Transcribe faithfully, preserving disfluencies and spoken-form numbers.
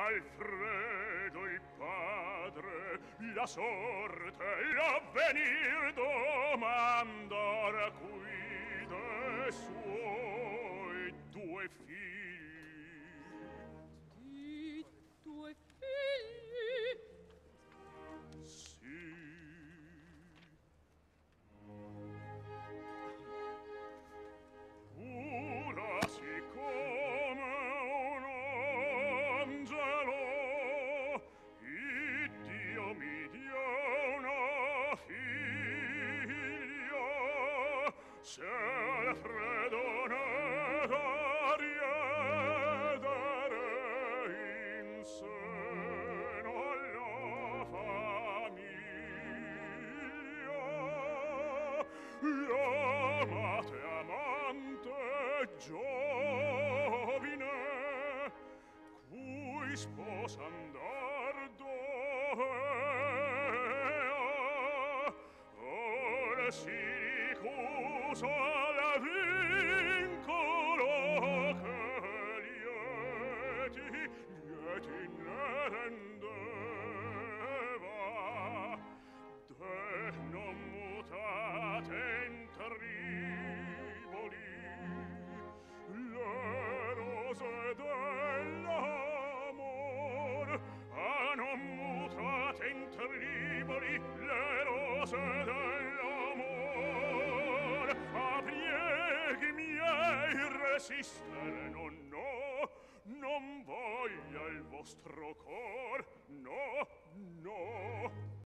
Alfredo il padre, la sorte, l'avvenir domandar qui de suoi due figli. Di due figli? Sì. Ora siccome un angelo Iddio mi dia una figlia, se Alfredo ne da riedere in seno alla famiglia, l'amate amante giovine, cui sposa andar dovea, ora si ricusa la vincolo che lieti, lieti ne rendeva, de non mutate in triboli le rose dell'amor, a non mutate in triboli le rose dell'amor, a pieghi miei resistere non no, non voglia il vostro cor, no, no.